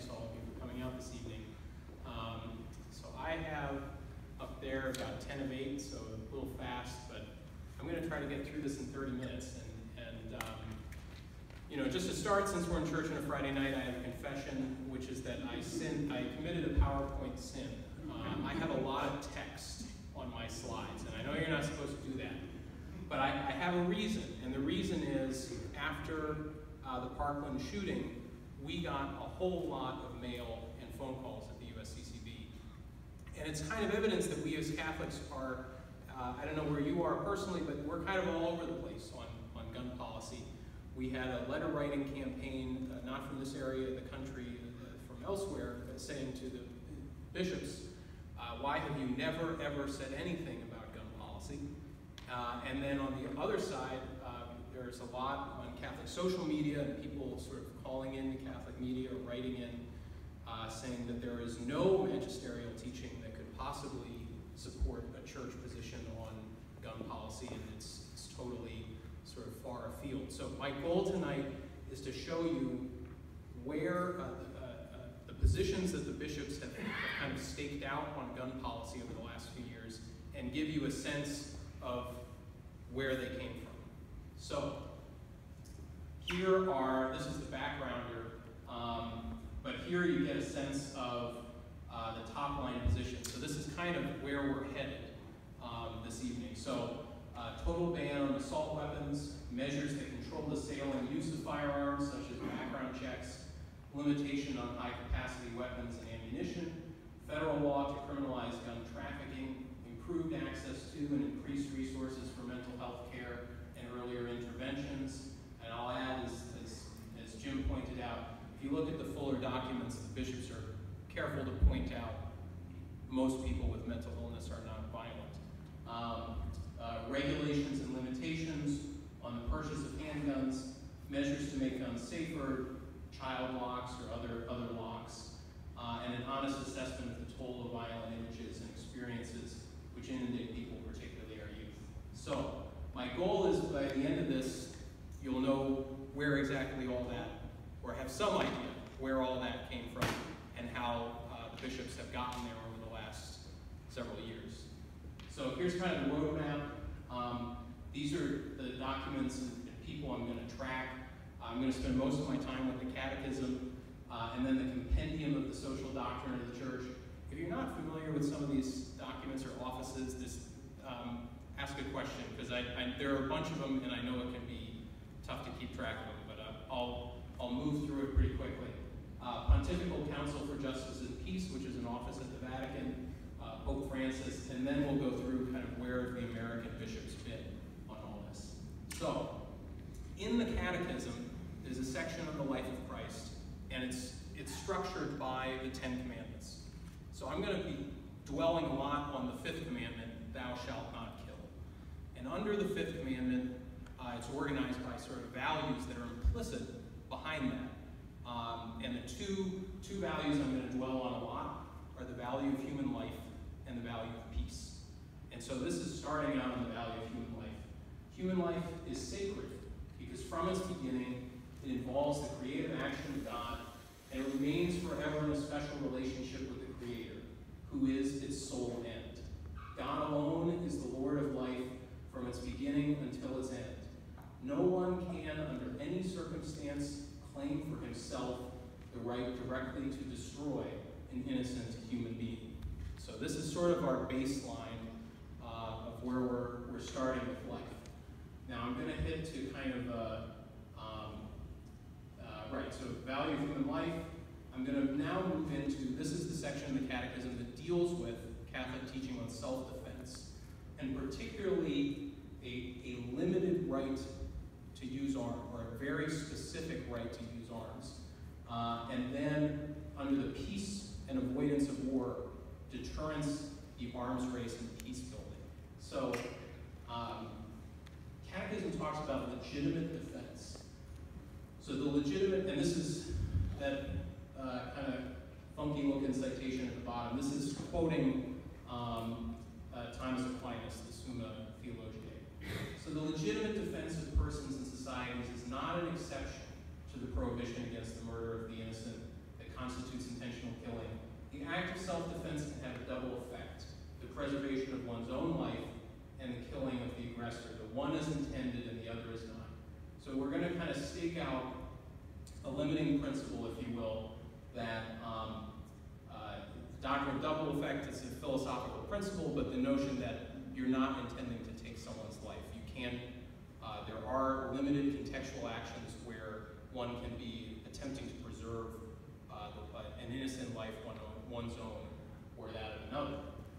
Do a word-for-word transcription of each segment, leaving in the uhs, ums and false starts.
thanks to all of you for coming out this evening. Um, so I have up there about ten of eight, so a little fast, but I'm going to try to get through this in thirty minutes. And, and um, you know, just to start, since we're in church on a Friday night, I have a confession, which is that I sinned, I committed a PowerPoint sin. Um, I have a lot of text on my slides, and I know you're not supposed to do that, but I, I have a reason, and the reason is after uh, the Parkland shooting, we got a whole lot of mail and phone calls at the U S C C B. And it's kind of evidence that we as Catholics are, uh, I don't know where you are personally, but we're kind of all over the place on, on gun policy. We had a letter writing campaign, uh, not from this area of the country, uh, from elsewhere, uh, saying to the bishops, uh, why have you never ever said anything about gun policy? Uh, and then on the other side, um, there's a lot on Catholic social media and people sort of calling in the Catholic media or writing in, uh, saying that there is no magisterial teaching that could possibly support a church position on gun policy, and it's, it's totally sort of far afield. So my goal tonight is to show you where uh, uh, uh, the positions that the bishops have, have kind of staked out on gun policy over the last few years, and give you a sense of where they came from. So here are, this is the backgrounder, um, but here you get a sense of uh, the top line position. So this is kind of where we're headed um, this evening. So uh, total ban on assault weapons, measures that control the sale and use of firearms, such as background checks, limitation on high capacity weapons and ammunition, federal law to criminalize gun trafficking, improved access to and increased resources for mental health care and earlier interventions. And I'll add, as, as, as Jim pointed out, if you look at the fuller documents, the bishops are careful to point out most people with mental illness are not violent. Um, uh, regulations and limitations on the purchase of handguns, measures to make guns safer, child locks or other, other locks, uh, and an honest assessment of the toll of violent images and experiences which inundate people, particularly our youth. So my goal is by the end of this, you'll know where exactly all that, or have some idea where all that came from and how uh, the bishops have gotten there over the last several years. So here's kind of the roadmap. Um, these are the documents and, and people I'm going to track. I'm going to spend most of my time with the catechism uh, and then the compendium of the social doctrine of the church. If you're not familiar with some of these documents or offices, this, um, ask a question, because I, I, there are a bunch of them and I know it can be tough to keep track of them, but uh, I'll, I'll move through it pretty quickly. Uh, Pontifical Council for Justice and Peace, which is an office at the Vatican, uh, Pope Francis, and then we'll go through kind of where the American bishops been on all this. So, in the Catechism, there's a section on the life of Christ, and it's, it's structured by the Ten Commandments. So I'm going to be dwelling a lot on the fifth commandment, thou shalt not kill. And under the fifth commandment, uh, it's organized by sort of values that are implicit behind that. Um, and the two, two values I'm going to dwell on a lot are the value of human life and the value of peace. And so this is starting out on the value of human life. Human life is sacred because from its beginning, it involves the creative action of God, and it remains forever in a special relationship with the Creator, who is its sole end. God alone is the Lord of life from its beginning until its end. No one can, under any circumstance, claim for himself the right directly to destroy an innocent human being. So this is sort of our baseline uh, of where we're, we're starting with life. Now I'm going to hit to kind of, uh, um, uh, right, so value of human life. I'm going to now move into, this is the section of the Catechism that deals with Catholic teaching on self-defense, and particularly a, a limited right to use arms, or a very specific right to use arms. Uh, and then, under the peace and avoidance of war, deterrence, the arms race, and peace building. So, um, Catechism talks about legitimate defense. So the legitimate, and this is that uh, kind of funky looking citation at the bottom. This is quoting um, uh, Thomas Aquinas, the Summa Theologiae. So the legitimate defense of persons and societies is not an exception to the prohibition against the murder of the innocent that constitutes self-defense can have a double effect: the preservation of one's own life and the killing of the aggressor. The one is intended and the other is not. So we're going to kind of stake out a limiting principle, if you will, that um, uh, the doctrine of double effect is a philosophical principle, but the notion that you're not intending to take someone's life. You can't, uh, there are limited contextual actions where one can be attempting to preserve uh, the, uh, an innocent life, one own, one's own, or that of another.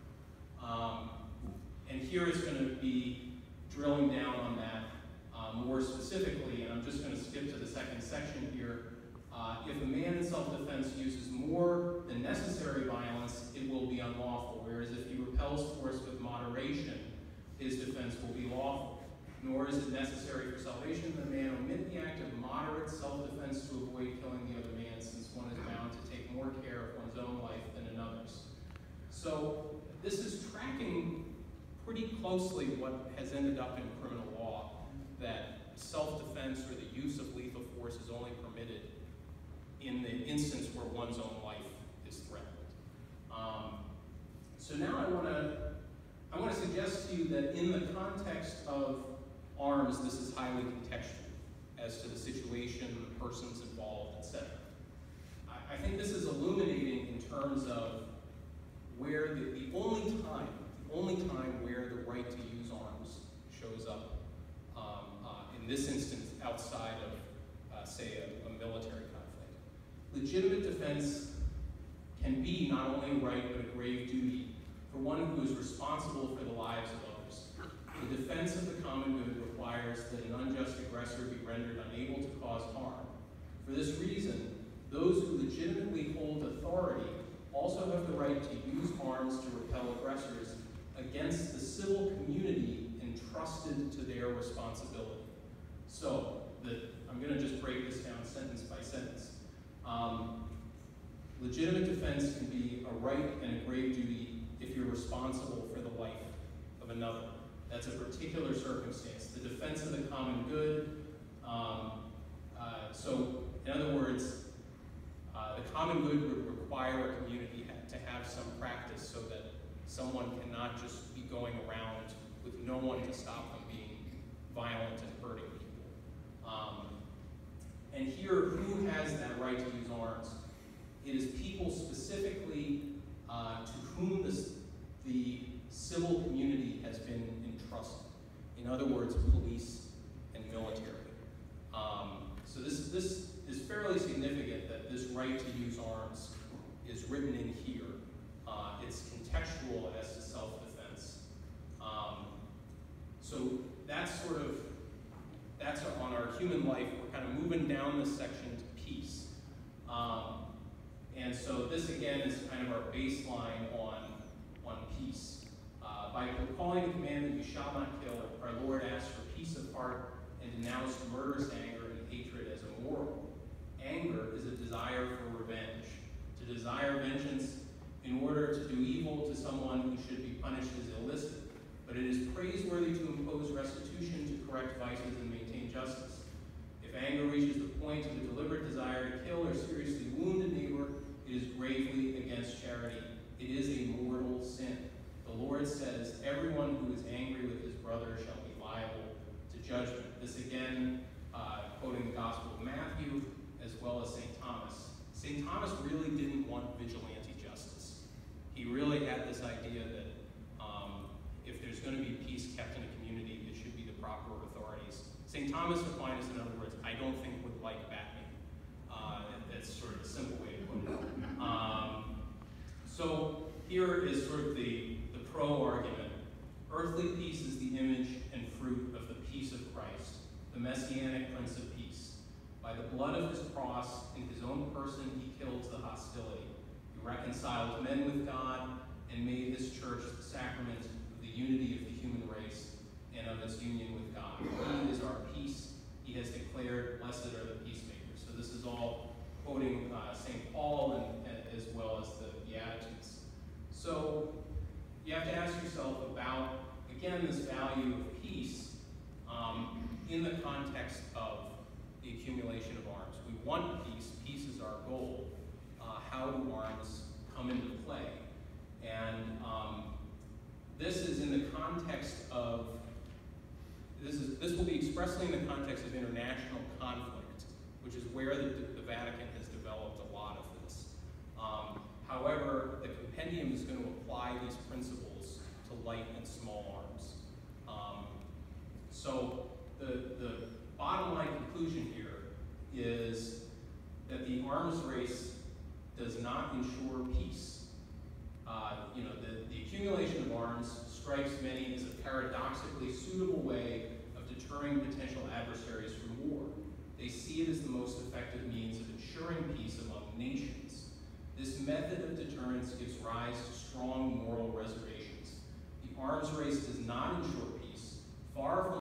Um, and here is going to be drilling down on that um, more specifically, and I'm just going to skip to the second section here. Uh, if a man in self-defense uses more than necessary violence, it will be unlawful, whereas if he repels force with moderation, his defense will be lawful. Nor is it necessary for salvation that a man omit the act of moderate self-defense to avoid killing the other man, since one is bound to take more care of one's own life than another's. So this is tracking pretty closely what has ended up in criminal law, that self-defense or the use of lethal force is only permitted in the instance where one's own life is threatened. Um, so now I want to I want to suggest to you that in the context of arms, this is highly contextual as to the situation, the persons involved, et cetera. I, I think this is illuminating in terms of where the, the only time, the only time where the right to use arms shows up, um, uh, in this instance, outside of, uh, say, a, a military conflict. Legitimate defense can be not only a right, but a grave duty for one who is responsible for the lives of others. The defense of the common good requires that an unjust aggressor be rendered unable to cause harm. For this reason, those who legitimately hold authority also have the right to use arms to repel aggressors against the civil community entrusted to their responsibility. So, the, I'm going to just break this down sentence by sentence. Um, legitimate defense can be a right and a grave duty if you're responsible for the life of another. That's a particular circumstance. The defense of the common good. Um, uh, so, in other words, uh, the common good would require a community ha to have some practice so that someone cannot just be going around with no one to stop them being violent and hurting people. Um, and here, who has that right to use arms? It is people specifically uh, to whom this, the civil community has been entrusted. In other words, police and military. Um, so this, this is fairly significant that this right to use arms is written in here. Uh, it's contextual as to self-defense. Um, so that's sort of, that's on our human life. We're kind of moving down this section to peace. Um, and so this again is kind of our baseline on, on peace. Uh, by calling the command that you shall not kill, our Lord asks for peace of heart and denounced murderous anger and hatred as immoral. Anger is a desire for revenge, to desire vengeance in order to do evil to someone who should be punished is illicit. But it is praiseworthy to impose restitution to correct vices and maintain justice. If anger reaches the point of a deliberate desire to kill or seriously wound a neighbor, it is gravely against charity. It is a mortal sin. The Lord says, everyone who is angry with his brother shall be liable to judgment. This again, uh, quoting the Gospel of Matthew, as well as Saint Thomas. Saint Thomas really didn't want vigilante justice. He really had this idea that um, if there's going to be peace kept in a community, it should be the proper authorities. Saint Thomas Aquinas, in other words, I don't think would like Batman. Uh, that's sort of a simple way to put it. Um, so here is sort of the, the pro-argument. Earthly peace is the image and fruit of the peace of Christ, the Messianic Prince of Peace. By the blood of his cross, in his own person, he kills the hostility. He reconciled men with God and made his church the sacrament of the unity of the human race and of its union with God. He is our peace. He has declared, blessed are the peacemakers. So this is all quoting uh, Saint Paul and, and as well as the Beatitudes. So you have to ask yourself about, again, this value of peace um, in the context of the accumulation of arms. We want peace. Peace is our goal. Uh, how do arms come into play. And um, this is in the context of, this is this will be expressly in the context of international conflict, which is where the, the Vatican has developed a lot of this. Um, however, the compendium is going to apply these principles to light and small arms. Um, so the, the bottom line conclusion here is that the arms race does not ensure peace. Uh, you know, the, the accumulation of arms strikes many as a paradoxically suitable way of deterring potential adversaries from war. They see it as the most effective means of ensuring peace among nations. This method of deterrence gives rise to strong moral reservations. The arms race does not ensure peace. Far from